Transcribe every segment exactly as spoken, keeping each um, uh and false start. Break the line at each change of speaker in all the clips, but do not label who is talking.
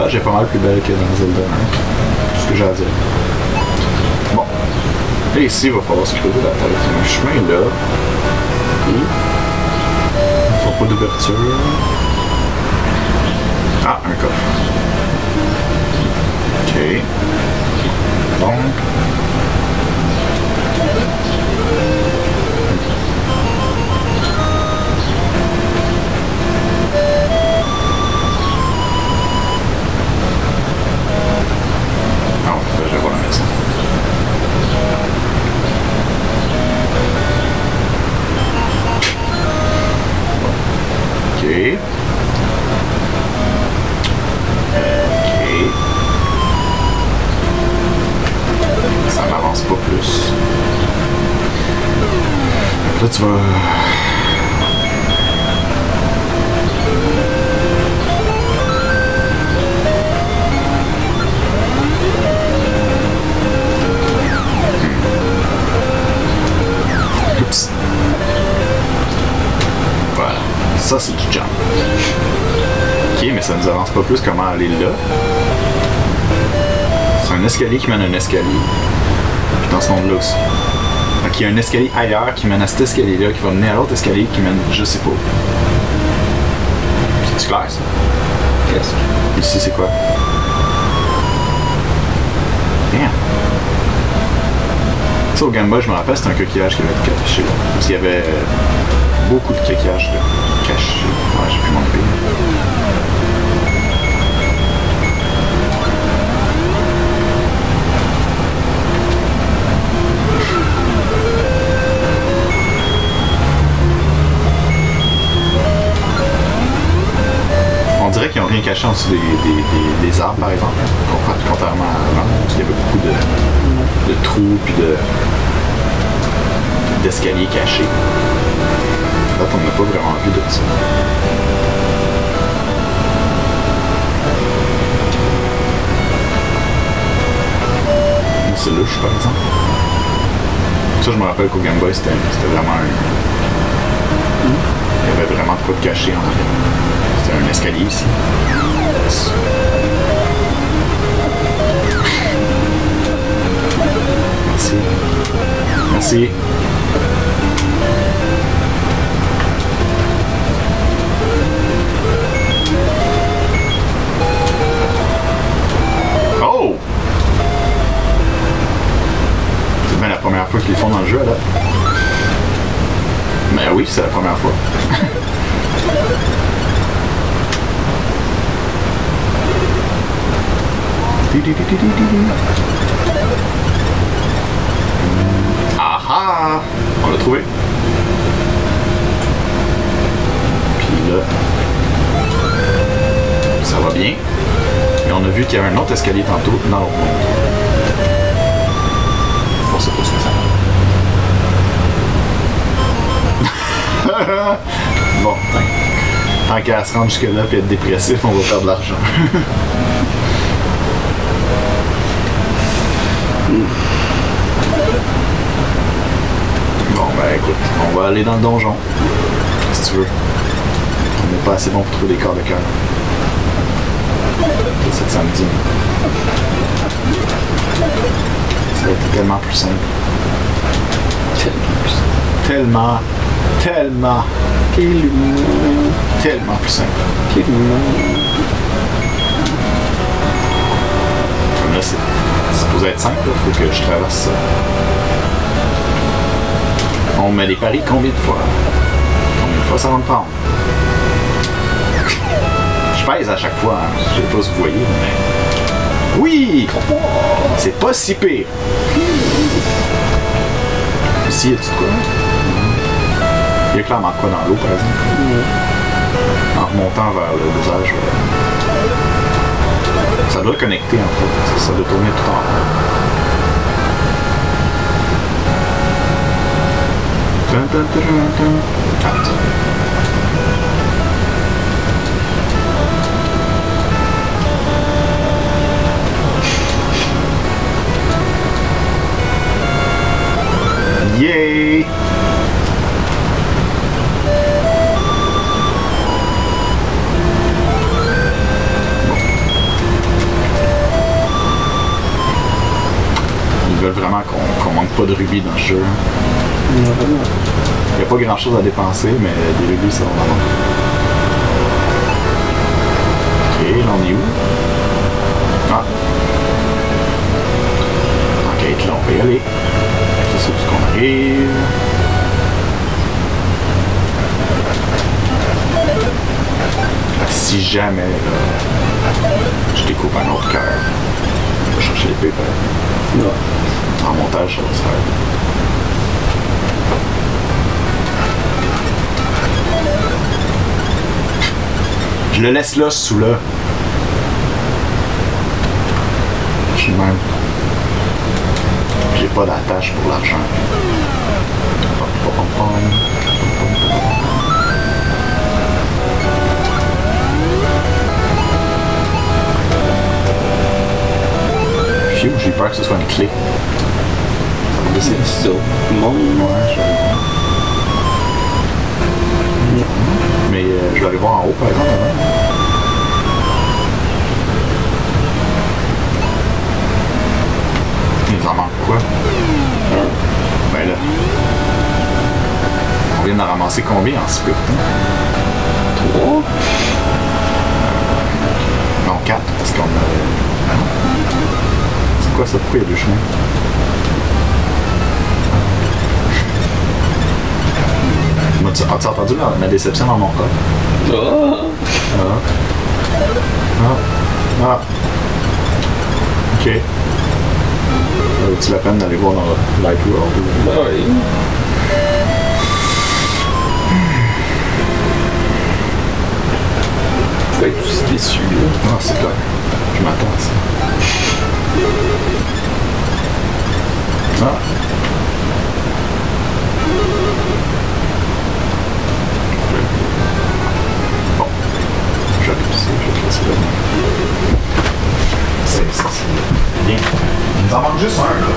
village est pas mal plus belle que dans Zelda. Hein. C'est ce que j'ai à dire. Bon. Et ici, il va falloir se creuser la tête. Il y a un chemin là. Et... pas d'ouverture. Ah, un coffre. Ok. Donc... Non, je vais voir la maison. Ok. Ok. Ça m'avance pas plus. Là, tu vas... Oups. Voilà. Ça, c'est du jump. Ok, mais ça nous avance pas plus comment aller là. C'est un escalier qui mène à un escalier. Puis dans ce monde-là aussi. Donc il y a un escalier ailleurs qui mène à cet escalier-là, qui va mener à l'autre escalier qui mène je sais pas. C'est clair ça? Qu'est-ce que... Ici c'est quoi? Damn. Ça au Game Boy, je me rappelle, c'était un coquillage qui avait été caché. Parce qu'il y avait beaucoup de coquillages de cachés. Ouais, j'ai plus mon épée. On dirait qu'ils n'ont rien caché en dessous des, des, des, des arbres, par exemple, contrairement à avant, parce qu'il y avait beaucoup de, de trous et de, d'escaliers cachés. Là, on n'a pas vraiment vu de ça. C'est louche, par exemple. Ça, je me rappelle qu'au Game Boy, c'était vraiment un... Il y avait vraiment de quoi de caché en arrière. C'était un escalier ici. Merci. Merci. Oh! C'est bien la première fois qu'ils le font dans le jeu, là. Mais oui, c'est la première fois. Ah ah! On l'a trouvé. Puis là, ça va bien. Mais on a vu qu'il y avait un autre escalier tantôt dans l'autre monde. On sait pas ce que ça va. Bon, tant qu'à se rendre jusque-là et être dépressif, on va perdre de l'argent. Bon, ben écoute, on va aller dans le donjon, si tu veux. On n'est pas assez bon pour trouver des corps de cœur. C'est ça que ça me dit. Ça va être tellement plus simple. Tellement, tellement, tellement, tellement plus simple. Comme là, c'est supposé être simple, il faut que je traverse ça. On met des paris combien de fois? Combien de fois ça va me prendre? Je pèse à chaque fois, hein. Je sais pas si vous voyez, mais... Oui! C'est pas si pire! Ici, y a-tu de quoi? Il y a clairement de quoi dans l'eau, par exemple. En remontant vers le visage. Ça doit connecter, en fait. Ça doit tourner tout en rond. Yay! vraiment qu'on qu'on manque pas de rubis dans ce jeu.
Ouais.
Il n'y a pas grand chose à dépenser, mais des rubis, ça va vraiment. Ok, là on est où? Ah! Ok, là on peut y aller. C'est ça, où qu'on arrive. Si jamais là, je découvre un autre cœur, je vais chercher les pépins.
Ouais.
En montage, ça va se faire. Je le laisse là, sous là. Je suis même. J'ai pas d'attache pour l'argent. Pom, pom, pom, pom. Phew, j'ai peur que ce soit une clé.
C'est ça. Monde.
Ouais, je vais aller voir. Mais euh, je vais aller voir en haut par exemple avant. Il nous en manque quoi?
Un.
Ben là. On vient d'en ramasser combien en split? Hein?
Trois.
Non, quatre, parce qu'on a. C'est quoi ça? Pourquoi il y a deux chemins? As-tu as entendu ma, ma déception dans mon corps?
Ah.
Ah. Ah. Ah. Ok. Vaut-il la peine d'aller voir dans Light World?
Ben oui. Faut être aussi déçu, là.
Ah, c'est clair. Je m'attends à ça. Ah. Bon. J'appuie ici, je vais te laisser là. C'est ça, c'est bien. Il nous en manque juste un, là.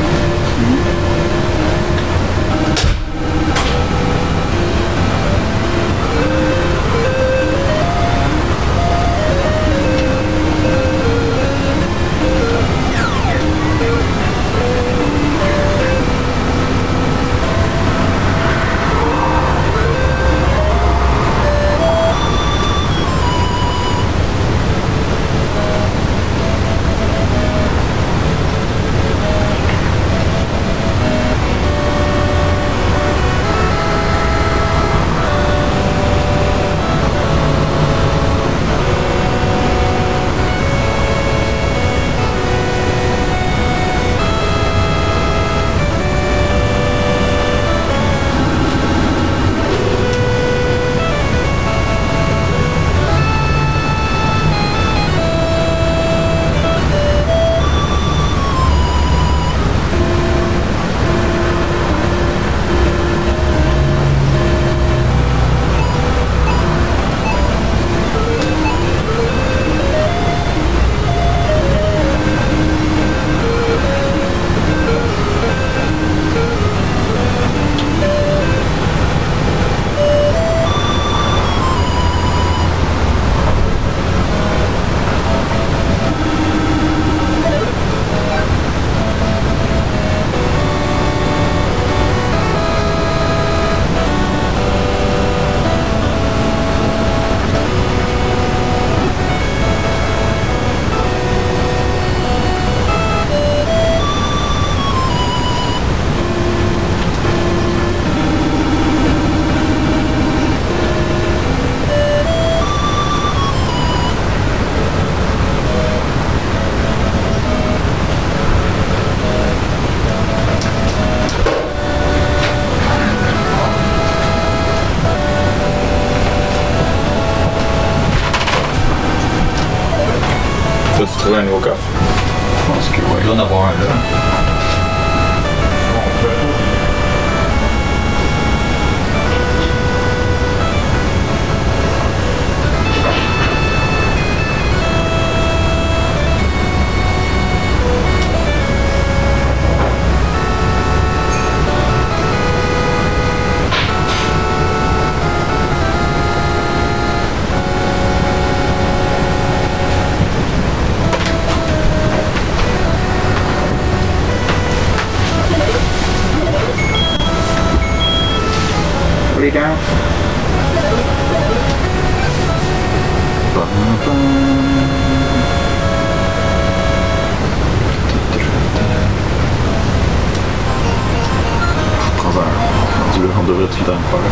Faut-tu trouver un nouveau coffre?
Je pense que oui.
Il doit en avoir un là.
quelqu'un? Prends un. On devrait tout le temps le faire.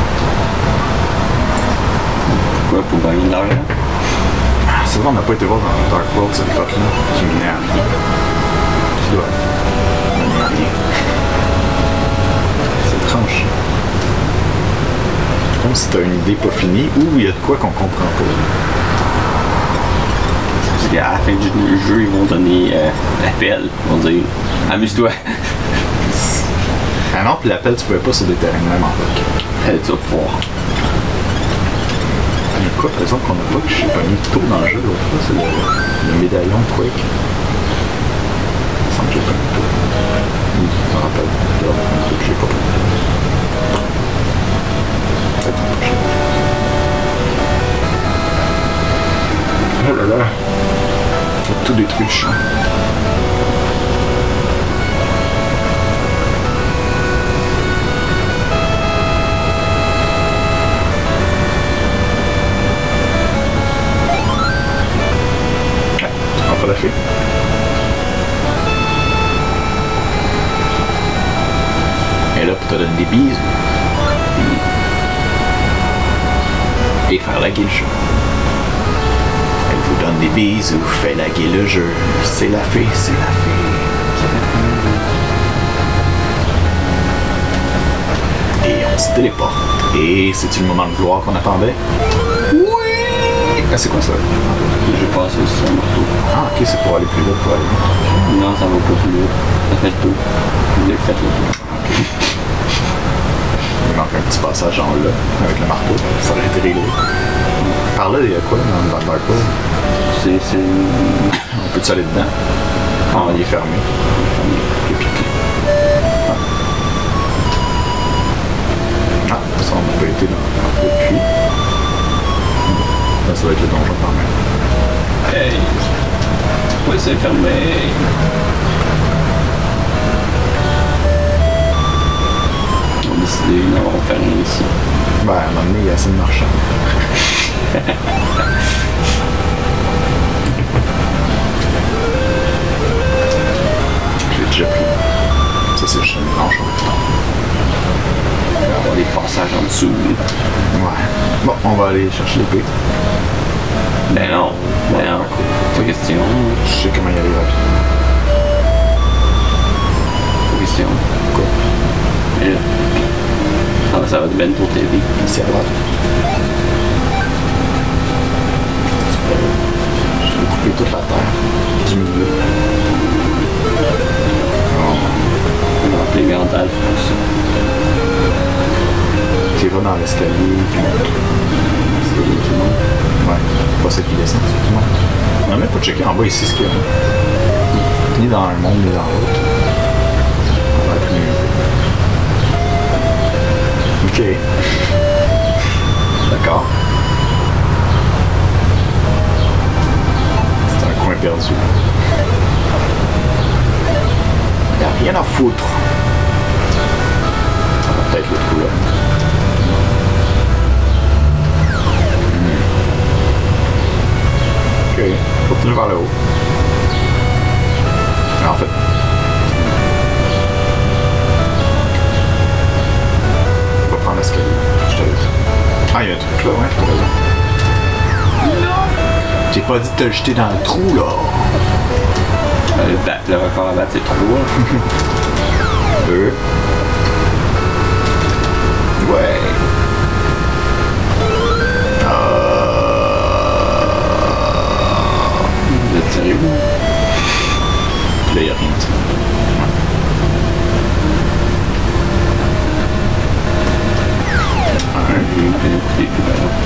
Pourquoi? Pour gagner de l'argent?
C'est vrai, on n'a pas été voir dans Dark World cette grotte-là, qui menait à rien. Qui doit mener à rien. C'est étrange. Comme si t'as une idée pas finie ou il y a de quoi qu'on comprend pas.
Parce qu'à la fin du jeu, ils vont donner euh, l'appel. Ils vont dire amuse-toi.
Ah non, puis l'appel, tu pouvais pas sur des terrains même en fait.
Euh, tu vas pouvoir.
Il y a quoi par exemple qu'on a pas que je sais pas mis tôt dans le jeu l'autre fois, c'est le, le médaillon de Quake. Il me semble que j'ai pas mis tôt. Oui, je me rappelle. Il y a un truc que j'ai pas pris. Peut-être une prochaine. Oh là là. Faut tout détruire le champ. Pas la fille. Et là, pour te donner des bises. Et faire laguer le jeu. Elle vous donne des bises ou fait laguer le jeu. C'est la fée, c'est la fée. Et on se téléporte. Et c'est-tu le moment de gloire qu'on attendait? Oui! Ah, c'est quoi ça?
Je passe aussi sur un marteau.
Ah, ok, c'est pour aller plus vite, pour aller vite.
Non, ça va pas plus vite. Ça fait le tour. Vous avez fait le tour.
Ok. Il manque un petit passage en là, avec le marteau. Ça aurait été réglé. Par là, il y a quoi dans, dans Dark World?
C'est. c'est...
On peut-tu aller dedans? Ah, il est fermé. Il est piqué. Ah. Ah, ça, on n'a pas été dans le puits. Ça va être le donjon quand même.
Hey! Oui, c'est fermé! On a décidé, non, on va fermer ici.
Ben, à un moment donné, il y a assez de marchands. J'ai déjà pris. Ça, c'est juste une planche.
Il va y avoir des passages en dessous.
Ouais. Bon, on va aller chercher l'épée.
Ben non, ben non, pas question.
Je sais comment y aller rapide.
Pas question.
Quoi?
Et là. Ah, ça va être ben trop T V.
C'est à droite. Je vais couper toute la terre du milieu. Oh.
On va appeler Gandalf pour ça.
Tu vas dans l'escalier, puis c'est tout le monde. Ouais, pas ça qui descend, c'est tout le monde. On n'a même pas checké en bas ici ce qu'il y a. Ni dans un monde, ni dans l'autre. On va être mieux. Ok. D'accord. C'est un coin perdu. Il n'y a rien à foutre. On va peut-être le trouver. Ok, continue vers le haut. En fait. On va prendre l'escalier. Je te laisse. Ah, il y a un truc là, ouais, t'as raison. J'ai pas dit de te le jeter dans le trou, là.
Le, bat, le record à battre, c'est trois.
Deux. Ouais.
Vous êtes sérieux?
Là, il n'y a rien. Un.
J'ai eu plein d'écouter, puis ben non.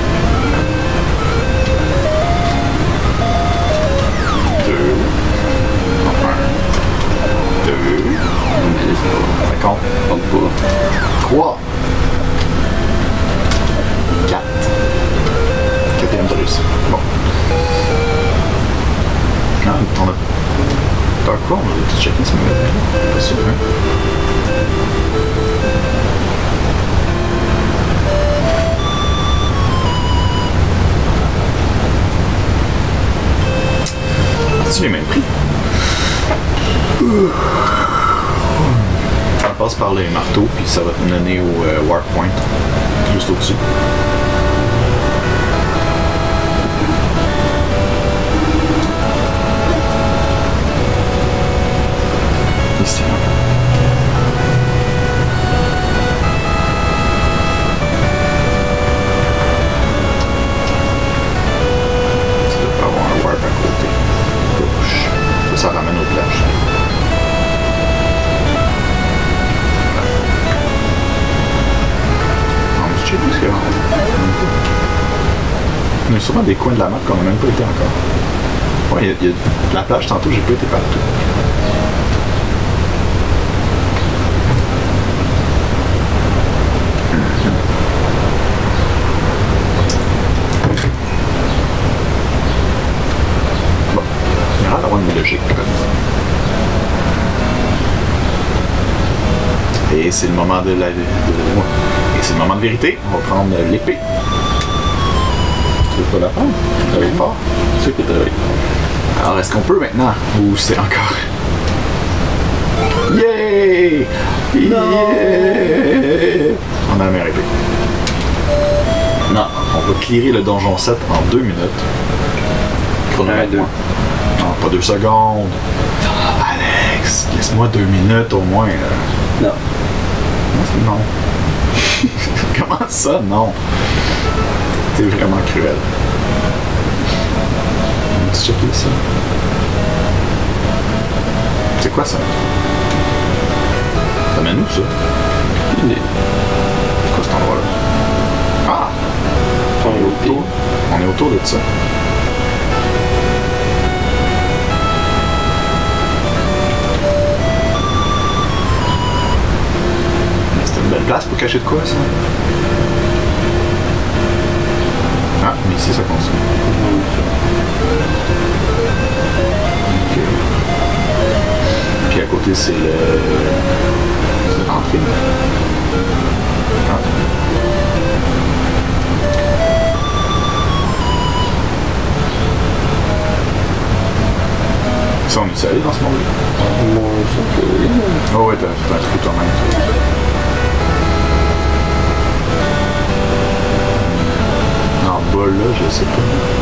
Deux. Un. Deux.
Mais laisse pas.
Ça compte.
Compte pas.
Trois. Quatre. Quatrième de réussite. Bon. Non, on a... Dark World, on a tout checké ce moment-là. Pas sûr, hein? C'est les mêmes prix. Ça passe par les marteaux, puis ça va te mener au euh, Warp Point, juste au-dessus. Ici. Ça doit avoir un Warp à côté. Gauche. Ça, ça ramène aux plages. Parce que il y a sûrement des coins de la map qu'on n'a même pas été encore. Ouais, il y, a, il y a la plage tantôt, j'ai pas été partout. Bon, il y aura d'avoir une logique. Et c'est le moment de la... De, de, et c'est le moment de vérité. On va prendre l'épée.
Tu veux pas la prendre?
Travaille fort.
C'est sûr que travaille.
Alors, est-ce qu'on peut maintenant? Ou c'est encore... Yeah!
Non!
Yeah! On a la meilleure épée. Non, on va clearer le donjon sept en deux minutes.
Un, deux.
Non, pas deux secondes. Alex, laisse-moi deux minutes au moins. Là.
Non.
Non. Comment ça, non? T'es vraiment cruel. On va checker ça. C'est quoi ça? Ça mène où ça?
Il est...
C'est quoi cet endroit-là? Ah!
On est
autour. On est autour de ça. Une belle place pour cacher de quoi, ça? Ah, mais ici, ça continue. Ok. Puis à côté, c'est le... c'est l'entrée. Ah. Ça, on est allé dans ce monde-là? Oh ouais, t'as fait un truc toi-même. En bas là, je sais pas.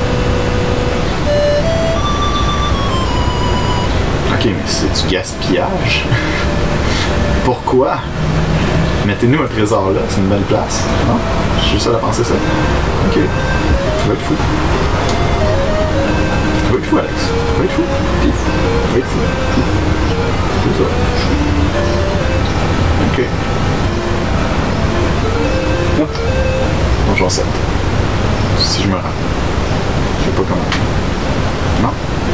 Ok, mais c'est du gaspillage. Pourquoi? Mettez-nous un trésor là, c'est une belle place. Non? Je suis seul à penser ça. Ok. Tu vas être fou. Tu vas être fou, Alex. Tu vas être fou. T'es fou. Tu vas être fou. C'est ça. Ok. Oh. Bonjour, sept. Si je me rends. Je sais pas comment. Non?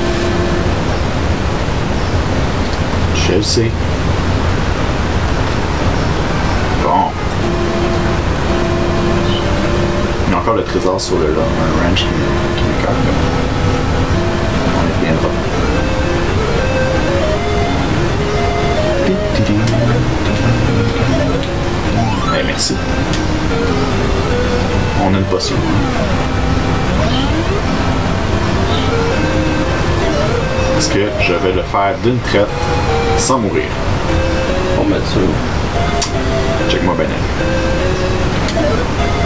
Je le sais. Bon. Il y a encore le trésor sur le long, un ranch qui me calme. On y reviendra. Hey, merci. On a une potion. Est-ce que je vais le faire d'une traite sans mourir?
On va mettre ça.
Check-moi bien.